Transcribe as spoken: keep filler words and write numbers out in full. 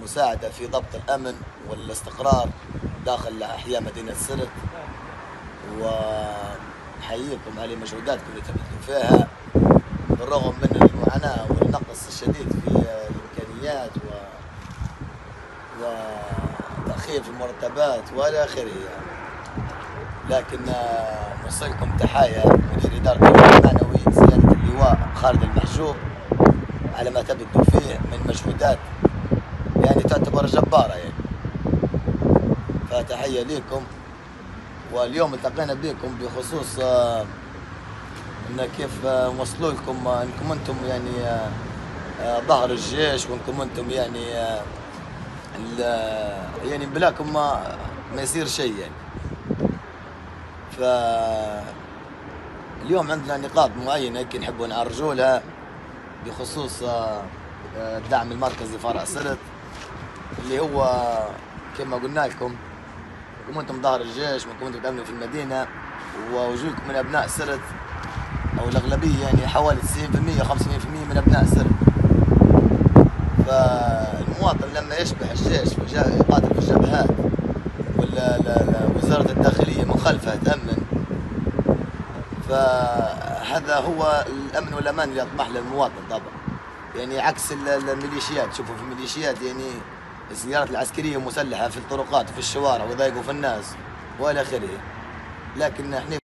المساعدة في ضبط الأمن والاستقرار داخل أحياء مدينة سرت، ونحييكم على مجهوداتكم اللي تبذلوا فيها بالرغم من المعاناة والنقص الشديد في الإمكانيات و... وتأخير في المرتبات وإلى آخره، لكن نوصلكم تحايا مدير إدارة المعنوي سيادة اللواء خالد المحجوب على ما تبذلوا فيه من مجهودات يعني تعتبر جبارة يعني، فتحية لكم. واليوم التقينا بكم بخصوص ان كيف وصلوا لكم انكم انتم يعني ظهر الجيش، وانكم انتم يعني يعني بلاكم ما, ما يصير شيء يعني. فاليوم عندنا نقاط معينة يمكن نحبوا نعرجوا لها بخصوص الدعم المركزي فرع سرت، اللي هو كما قلنا لكم انكم انتم ظهر الجيش، وانكم انتم تأمنوا في المدينة، ووجودكم من ابناء سرت او الاغلبية يعني حوالي تسعين بالمئة خمسة وثمانين بالمئة من ابناء سرت. فالمواطن لما يشبح الجيش وجاء يقاتل في الجبهات ولا وزارة الداخلية من خلفها تأمن، فهذا هو الامن والامان اللي يطمح له المواطن طبعا، يعني عكس الميليشيات. شوفوا في الميليشيات يعني السيارات العسكرية مسلحة في الطرقات وفي الشوارع ويضايقوا في الناس والى اخره، لكن احنا